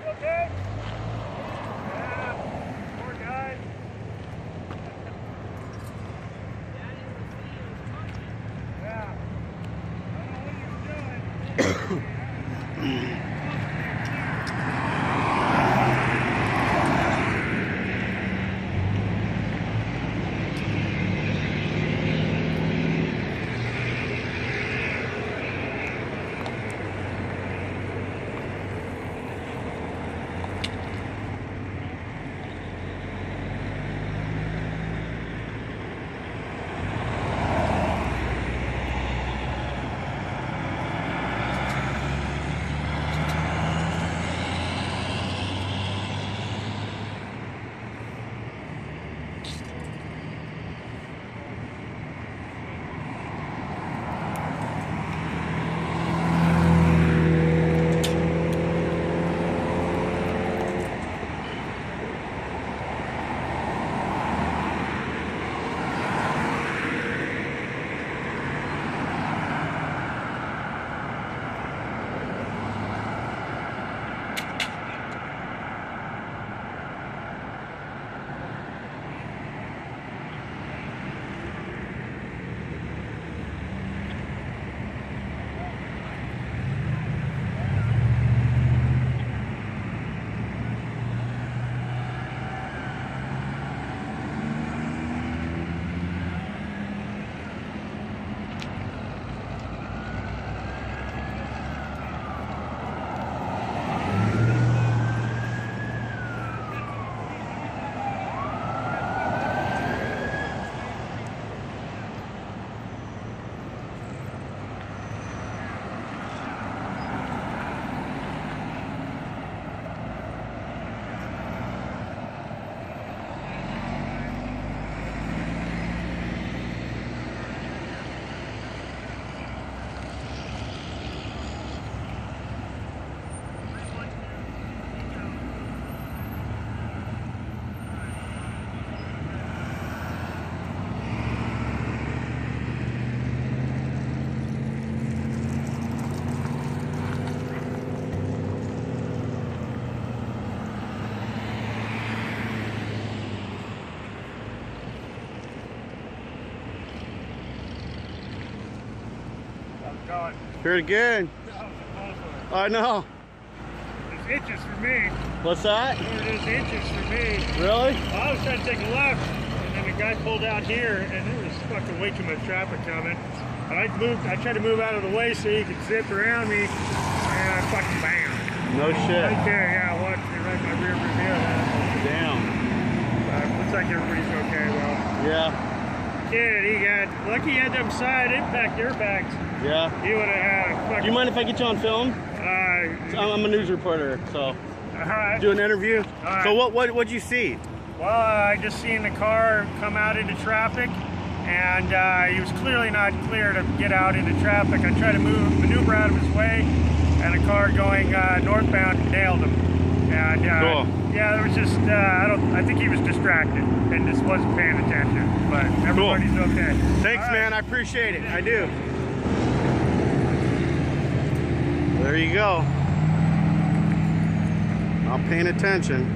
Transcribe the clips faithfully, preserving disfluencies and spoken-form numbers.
okay? Yeah, poor guy. Yeah. I don't know what he was doing. Going. Pretty good. I know. There's inches for me. What's that? There's inches for me. Really? Well, I was trying to take a left, and then the guy pulled out here, and there was fucking way too much traffic coming. And I moved. I tried to move out of the way so he could zip around me, and I fucking bam. No shit. Right there, yeah. I watched it right in my rear view mirror. Damn. Uh, looks like everybody's okay though. Yeah. Kid, he got lucky he had them side impact airbags. Yeah. He would have had a fucking. Do you mind if I get you on film? Uh, I'm a news reporter, so. All right. Do an interview. All right. So what what what'd you see? Well, uh, I just seen the car come out into traffic, and uh, he was clearly not clear to get out into traffic. I tried to move, maneuver out of his way, and a car going uh, northbound nailed him. And uh, cool. yeah, there was just uh, I don't. I think he was distracted and just wasn't paying attention. But everybody's cool. Okay. Thanks, All man. right. I appreciate it. I do. There you go. I'm paying attention.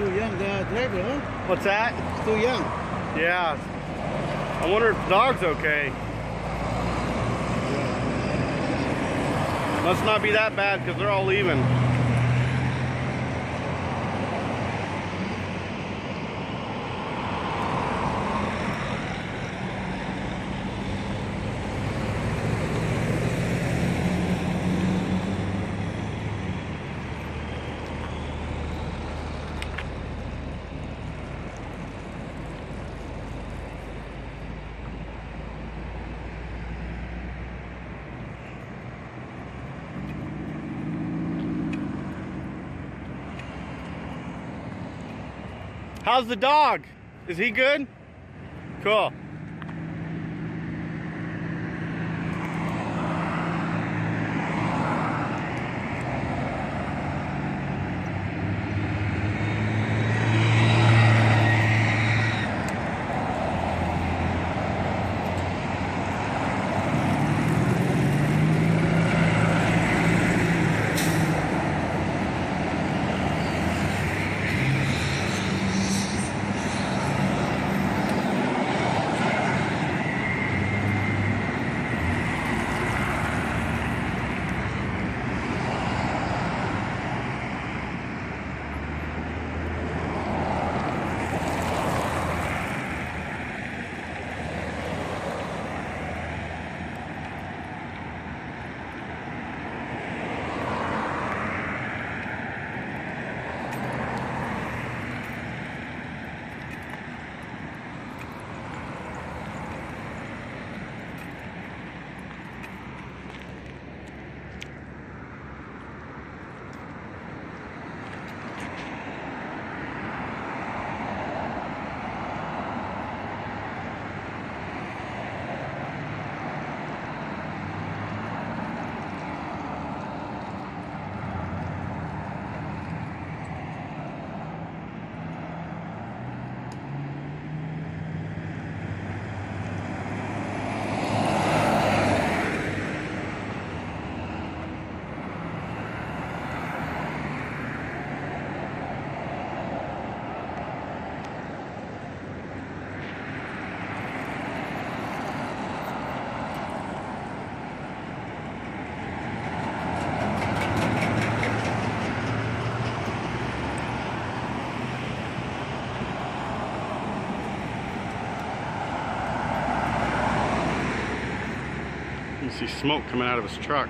too young, the driver, huh? What's that? It's too young. Yeah. I wonder if the dog's okay. Must not be that bad because they're all leaving. How's the dog? Is he good? Cool. You see smoke coming out of his truck.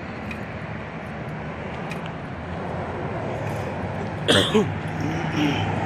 Mm-hmm.